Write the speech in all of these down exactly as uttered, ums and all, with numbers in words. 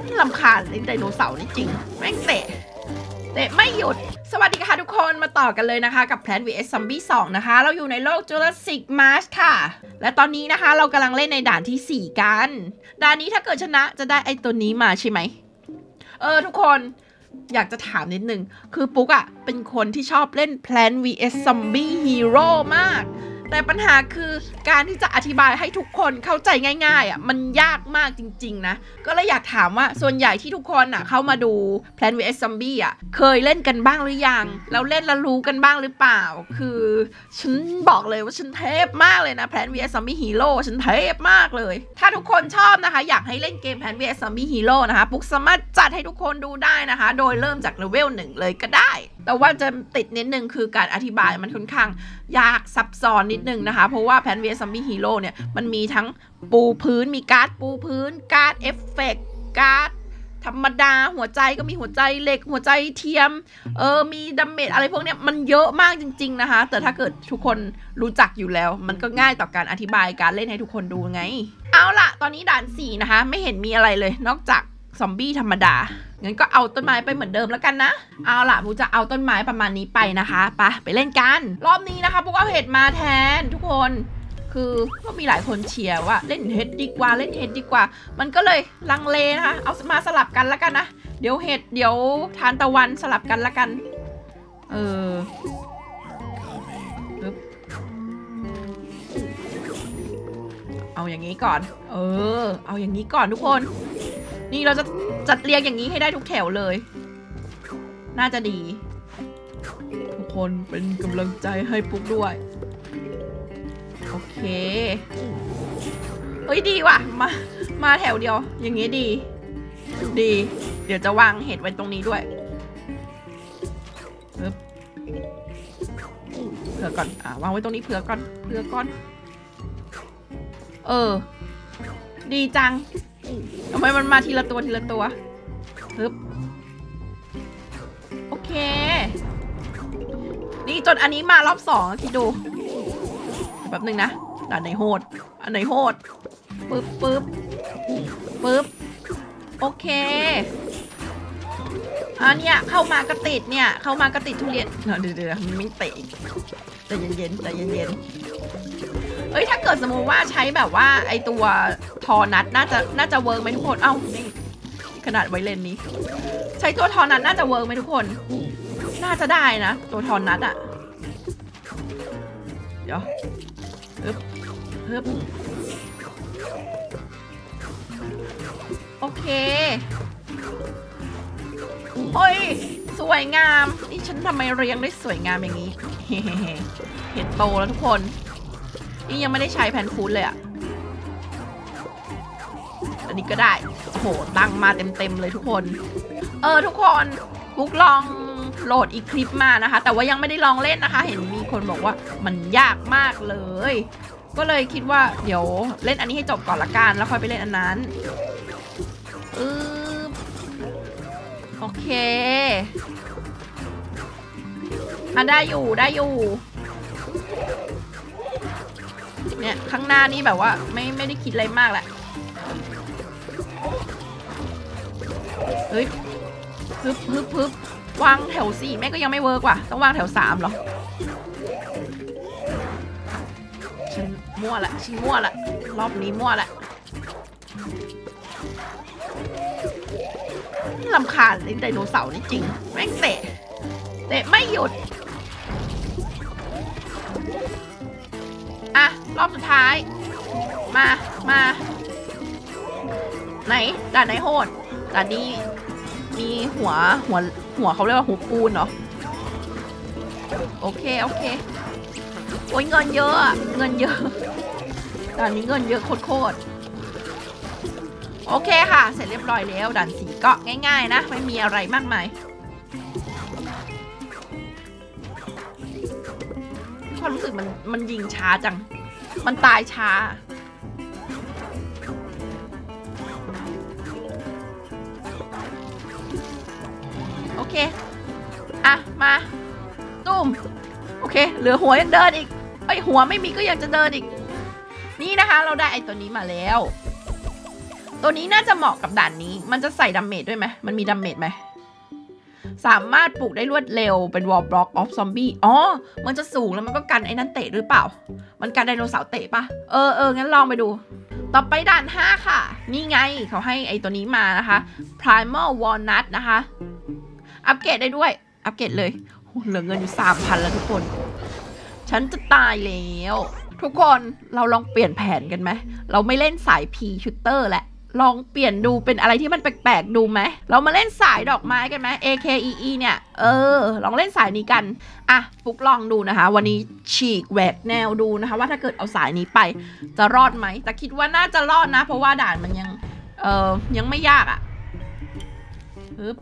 รำคาญไอ้ไดโนเสาร์นี่จริงแม่งเตะเตะไม่หยุดสวัสดีค่ะทุกคนมาต่อกันเลยนะคะกับ Plants วี เอส Zombie สองนะคะเราอยู่ในโลก Jurassic Marsh ค่ะและตอนนี้นะคะเรากำลังเล่นในด่านที่สี่กันด่านนี้ถ้าเกิดชนะจะได้ไอ้ตัวนี้มาใช่ไหมเออทุกคนอยากจะถามนิดนึงคือปุ๊กอะเป็นคนที่ชอบเล่น Plants วี เอส Zombie Hero มากแต่ปัญหาคือการที่จะอธิบายให้ทุกคนเข้าใจง่ายๆอ่ะมันยากมากจริงๆนะก็เลยอยากถามว่าส่วนใหญ่ที่ทุกคนอ่ะเข้ามาดู Plants วี เอส Zombie อ่ะเคยเล่นกันบ้างหรือยังแล้วเล่นแล้วรู้กันบ้างหรือเปล่าคือฉันบอกเลยว่าฉันเทพมากเลยนะ Plants วี เอส Zombie Hero ฉันเทพมากเลยถ้าทุกคนชอบนะคะอยากให้เล่นเกม Plants วี เอส Zombie Hero นะคะปุ๊กสามารถจัดให้ทุกคนดูได้นะคะโดยเริ่มจากเลเวลหนึ่งเลยก็ได้แต่ว่าจะติดนิดนึงคือการอธิบายมันค่อนข้างยากซับซ้อนนิดนึงนะคะเพราะว่า Plants วี เอส Zombie Hero เนี่ยมันมีทั้งปูพื้นมีการ์ดปูพื้นการ์ดเอฟเฟกต์การ์ดธรรมดาหัวใจก็มีหัวใจเหล็กหัวใจเทียมเออมีดาเมจอะไรพวกเนี้ยมันเยอะมากจริงๆนะคะแต่ถ้าเกิดทุกคนรู้จักอยู่แล้วมันก็ง่ายต่อการอธิบายการเล่นให้ทุกคนดูไงเอาล่ะตอนนี้ด่านสี่นะคะไม่เห็นมีอะไรเลยนอกจากซอมบี้ธรรมดางั้นก็เอาต้นไม้ไปเหมือนเดิมแล้วกันนะเอาล่ะบูจะเอาต้นไม้ประมาณนี้ไปนะคะไปไปเล่นกันรอบนี้นะคะพวกเอาเห็ดมาแทนทุกคนคือก็มีหลายคนเชียร์ว่าเล่นเห็ดดีกว่าเล่นเห็ดดีกว่ามันก็เลยลังเลนะคะเอามาสลับกันแล้วกันนะเดี๋ยวเห็ดเดี๋ยวทานตะวันสลับกันแล้วกันเออเอาอย่างนี้ก่อนเออเอาอย่างนี้ก่อนทุกคนนี่เราจะจัดเรียงอย่างนี้ให้ได้ทุกแถวเลยน่าจะดีทุกคนเป็นกำลังใจให้ปุ๊กด้วยโอเคเฮ้ยดีว่ะมามาแถวเดียวอย่างนี้ดีดีเดี๋ยวจะวางเห็ดไว้ตรงนี้ด้วยเผื่อก่อนอ่าวางไว้ตรงนี้เผื่อก่อนเผื่อก่อนเออดีจังทำไมมันมาทีละตัวทีละตัวปึ๊บโอเคนี่จนอันนี้มารอบสองคิดดูแป๊บนึงนะด่านไหนโหดอันไหนโหดปึ๊บปึ๊บปึ๊บโอเคอันเนี้ยเข้ามากระติดเนี่ยเข้ามากระติดทุเรียนเดี๋ยวเดี๋ยวมันไม่เตะแต่เย็นๆแต่เย็นๆเอ้ยถ้าเกิดสมมติว่าใช้แบบว่าไอตัวทอนัทน่าจะน่าจะเวิร์กไหมทุกคนเอ้านี่ขนาดไวเลนนี้ใช้ตัวทอนัทน่าจะเวิร์กไหมทุกคนน่าจะได้นะตัวทอนัทอะเดี๋ยวฮึบฮึบโอเคโอ้ยสวยงามนี่ฉันทำไมเรียงได้สวยงามอย่างนี้เฮ้เห็ดโตแล้วทุกคนนี่ยังไม่ได้ใช้แผ่นฟูดเลยอะอันนี้ก็ได้โอ้โหตั้งมาเต็มๆเลยทุกคนเออทุกคนบุ๊กลองโหลดอีกคลิปมานะคะแต่ว่ายังไม่ได้ลองเล่นนะคะเห็นมีคนบอกว่ามันยากมากเลยก็เลยคิดว่าเดี๋ยวเล่นอันนี้ให้จบก่อนละกันแล้วค่อยไปเล่นอันนั้นอือโอเคอ่ะได้อยู่ได้อยู่เนี่ยข้างหน้านี่แบบว่าไม่ไม่ได้คิดอะไรมากแหละเฮ้ยฮึบฮึบฮึบวางแถวสี่แม่ก็ยังไม่เวิร์กว่ะต้องวางแถวสามเหรอฉันมั่วละฉันมั่วละรอบนี้มั่วละรำคาญไอ้ไดโนเสาร์นี่จริงแม่งเตะเตะไม่หยุดอ่ะรอบสุดท้ายมามาไหนด่านไหนโหดด่านนี้มีหัวหัวหัวเขาเรียกว่าหัวปูนเหรอโอเคโอเคโอ้ยเงินเยอะเงินเยอะด่านนี้เงินเยอะโคตรโอเคค่ะเสร็จเรียบร้อยแล้วด่านสีก็ง่ายๆนะไม่มีอะไรมากมายความรู้สึกมันมันยิงช้าจังมันตายช้าโอเคอ่ะมาตุ้มโอเคเหลือหัวยังเดินอีกไอหัวไม่มีก็ยังจะเดินอีกนี่นะคะเราได้ไอตัวนี้มาแล้วตัวนี้น่าจะเหมาะกับด่านนี้มันจะใส่ดาเมจด้วยไหมมันมีดาเมจไหมสามารถปลูกได้รวดเร็วเป็นวอลบล็อกออฟซอมบี้อ๋อมันจะสูงแล้วมันก็กันไอ้นั่นเตะหรือเปล่ามันกันไดโนเสาร์เตะปะเออเอองั้นลองไปดูต่อไปด่านห้าค่ะนี่ไงเขาให้ไอ้ตัวนี้มานะคะ Primal Walnut นะคะอัปเกรดได้ด้วยอัปเกรดเลยเหลือเงินอยู่ สามพัน แล้วทุกคนฉันจะตายแล้วทุกคนเราลองเปลี่ยนแผนกันไหมเราไม่เล่นสาย P Shooter แหละลองเปลี่ยนดูเป็นอะไรที่มันแปลกๆดูไหมเรามาเล่นสายดอกไม้กันไหม เอ เค อี อี เนี่ยเออลองเล่นสายนี้กันอ่ะปุ๊กลองดูนะคะวันนี้ฉีกแหวกแนวดูนะคะว่าถ้าเกิดเอาสายนี้ไปจะรอดไหมแต่คิดว่าน่าจะรอดนะเพราะว่าด่านมันยังเออยังไม่ยากอ่ะปึ๊บ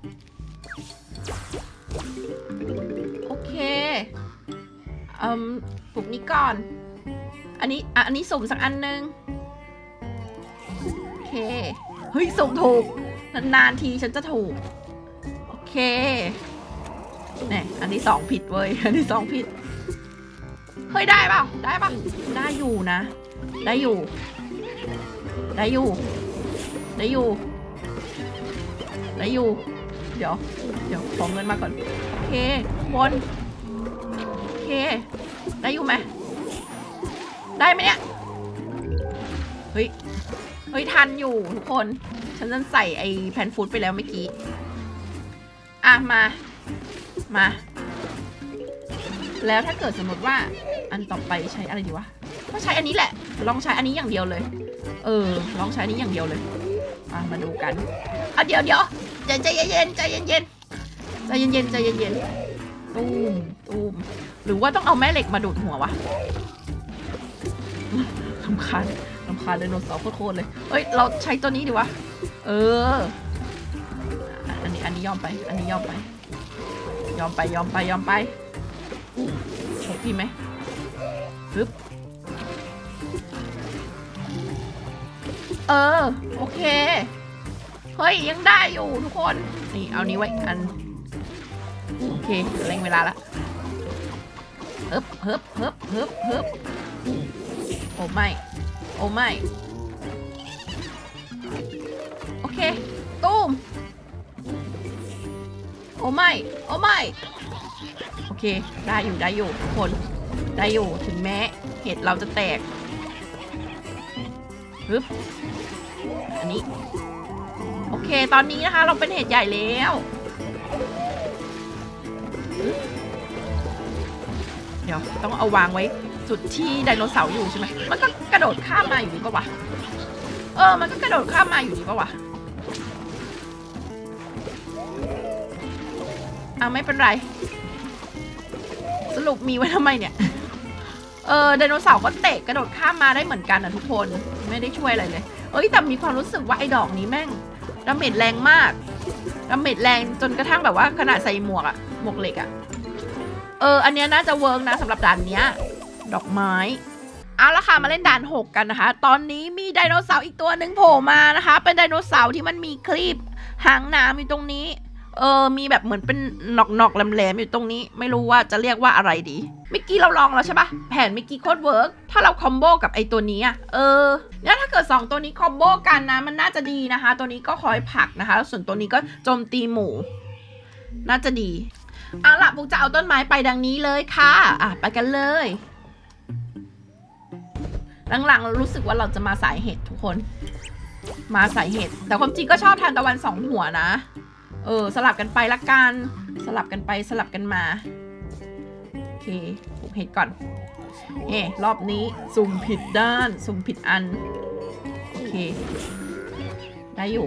โอเคเอ่อปลุกนี้ก่อนอันนี้อ่ะอันนี้สุ่มสักอันนึงโอเคเฮ้ยสุ่มถูกนานๆทีฉันจะถูกโอเคเนี่ยอันที่สองผิดเว้ยอันที่สองผิดเฮ้ยได้เปล่าได้ป่ะได้อยู่นะได้อยู่ได้อยู่ได้อยู่ได้อยู่เดี๋ยวเดี๋ยวขอเงินมาก่อนโอเควนโอเคได้อยู่ไหมได้ไหมเนี่ยเฮ้ยเฮ้ยทันอยู่ทุกคนฉันจะใส่ไอ้แผ่นฟูดไปแล้วเมื่อกี้อ่ะมามาแล้วถ้าเกิดสมมติว่าอันต่อไปใช้อะไรดีวะก็ใช้อันนี้แหละลองใช้อันนี้อย่างเดียวเลยเออลองใช้อันนี้อย่างเดียวเลยอ่ะมาดูกันอ่ะเดี๋ยวเดี๋ยวใจใจเย็นใจเย็นเย็นใจเย็นเย็นใจเย็นเย็นตูมตูมหรือว่าต้องเอาแม่เหล็กมาดูดหัววะรำคาญรำคาญไดโนเสาร์โคตรเลยเฮ้ยเราใช้ตัวนี้ดีวะเอออันนี้อันนี้ยอมไปอันนี้ยอมไปยอมไปยอมไปยอมไปโอเคไหมปึ๊บเออโอเคเฮ้ยยังได้อยู่ทุกคนนี่เอานี้ไว้อันโอเคเร่งเวลาละเฮิบเฮิบเฮิบเฮิบเฮิบโอ้ไม่โอ้ไม่โอเคตูมโอ้ไม่โอ้ไม่โอเคได้อยู่ได้อยู่ทุกคนได้อยู่ถึงแม้เห็ดเราจะแตกปึ๊บอันนี้โอเคตอนนี้นะคะเราเป็นเห็ดใหญ่แล้วเดี๋ยวต้องเอาวางไว้จุดที่ไดโนเสาร์อยู่ใช่ไหมมันก็กระโดดข้ามมาอยู่ดีปะวะเออมันก็กระโดดข้ามมาอยู่ดีปะวะอ่ะไม่เป็นไรสรุปมีไว้ทำไมเนี่ยเออไดโนเสาร์ก็เตะกระโดดข้ามมาได้เหมือนกันนะทุกคนไม่ได้ช่วยอะไรเลยเอ้ยแต่มีความรู้สึกว่าไอ้ดอกนี้แม่งดาเมจแรงมากดาเมจแรงจนกระทั่งแบบว่าขนาดใส่หมวกอะหมวกเหล็กอะเอออันเนี้ยน่าจะเวิร์กนะสำหรับด่านเนี้ยดอกไม้เอาละค่ะมาเล่นด่านหกกันนะคะตอนนี้มีไดโนเสาร์อีกตัวหนึ่งโผล่มานะคะเป็นไดโนเสาร์ที่มันมีคลีบหางหนามอยู่ตรงนี้เออมีแบบเหมือนเป็นหนอกๆแหลมๆอยู่ตรงนี้ไม่รู้ว่าจะเรียกว่าอะไรดีเมื่อกี้เราลองแล้วใช่ปะแผนเมื่อกี้โคตรเวิร์กถ้าเราคอมโบกับไอตัวนี้อะเออเนี่ยถ้าเกิดสองตัวนี้คอมโบกันนะมันน่าจะดีนะคะตัวนี้ก็คอยผลักนะคะส่วนตัวนี้ก็โจมตีหมูน่าจะดีเอาล่ะปุ๊กจะเอาต้นไม้ไปดังนี้เลยค่ะอ่ะไปกันเลยหลังๆเรารู้สึกว่าเราจะมาสายเห็ดทุกคนมาสายเห็ดแต่ความจริงก็ชอบทานตะวันสองหัวนะเออสลับกันไปละกันสลับกันไปสลับกันมาโอเคปลูกเห็ดก่อนเอ๊รอบนี้สุ่มผิดด้านสุ่มผิดอันโอเคได้อยู่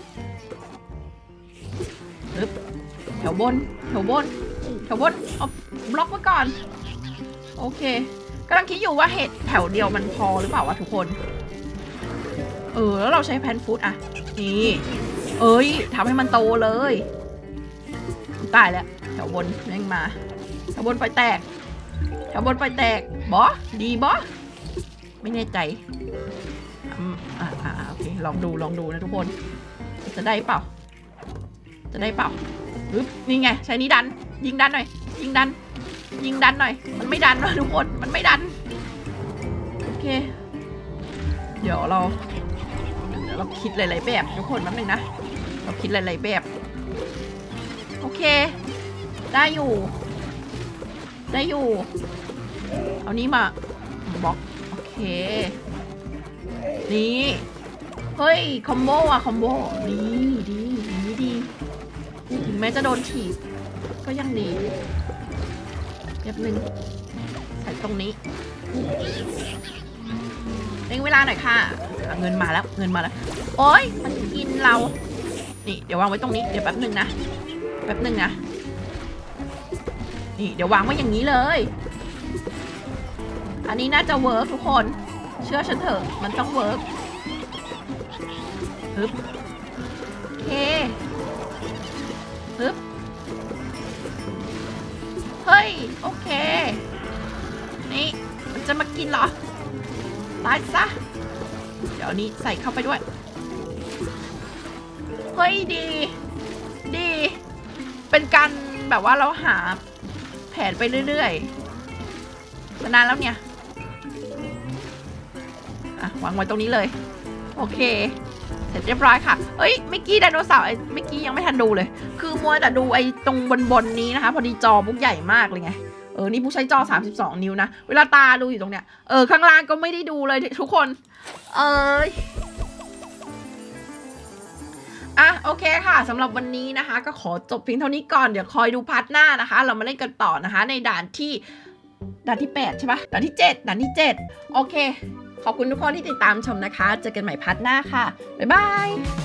ปึ๊บแถวบนแถวบนแถวบนเอาบล็อกไว้ก่อนโอเคกำลังคิดอยู่ว่าเห็ดแถวเดียวมันพอหรือเปล่าวะทุกคนเออแล้วเราใช้แพนฟูดอ่ะนี่เอ้ยทำให้มันโตเลยตายแล้วแถวบนแม่งมาแถวบนไฟแตกแถวบนไฟแตกบอดีบอไม่แน่ใจอ่าอ่าโอเคลองดูลองดูนะทุกคนจะได้เปล่าจะได้เปล่าปึ๊บนี่ไงใช้นี้ดันยิงดันหน่อยยิงดันยิงดันหน่อยมันไม่ดันนะทุกคนมันไม่ดันโอเคเดี๋ยวเรายวเราคิดหลายๆแบบทุกคนแป๊บนึงนะเราคิดหลายๆแบบโอเคได้อยู่ได้อยู่เอานี้มาบล็อกโอเคนี่เฮ้ยคอมโบอะคอมโบดีดีดีดีถึงแม้จะโดนถีบก็ยังดีแป๊บนึงใส่ตรงนี้เร่งเวลาหน่อยค่ะเงินมาแล้วเงินมาแล้วโอ๊ยมันกินเรานี่เดี๋ยววางไว้ตรงนี้เดี๋ยวแป๊บนึงนะแป๊บนึงนะนี่เดี๋ยววางไว้อย่างนี้เลยอันนี้น่าจะเวิร์กทุกคนเชื่อฉันเถอะมันต้องเวิร์กปึ๊บโอเคปึ๊บเฮ้ยโอเคนี่มันจะมากินเหรอตายซะเดี๋ยวนี้ใส่เข้าไปด้วยเฮ้ยดีดีเป็นการแบบว่าเราหาแผนไปเรื่อยๆมานานแล้วเนี่ยอ่ะวางไว้ตรงนี้เลยโอเคเสร็จเรียบร้อยค่ะเอ้ยเมื่อกี้ไดโนเสาร์เมื่อกี้ยังไม่ทันดูเลยคือมัวแต่ดูไอ้ตรงบนๆนี้นะคะพอดีจอบุ๊กใหญ่มากเลยไงเออนี่ผู้ใช้จอสามสิบสองนิ้วนะเวลาตาดูอยู่ตรงเนี้ยเออข้างล่างก็ไม่ได้ดูเลยทุกคนเอออ่ะโอเคค่ะสำหรับวันนี้นะคะก็ขอจบเพียงเท่านี้ก่อนเดี๋ยวคอยดูพาร์ทหน้านะคะเรามาเล่นกันต่อนะคะในด่านที่ด่านที่แปดใช่ปะด่านที่เจ็ดด่านที่เจ็ดโอเคขอบคุณทุกคนที่ติดตามชมนะคะเจอกันใหม่พาร์ทหน้าค่ะบ๊ายบาย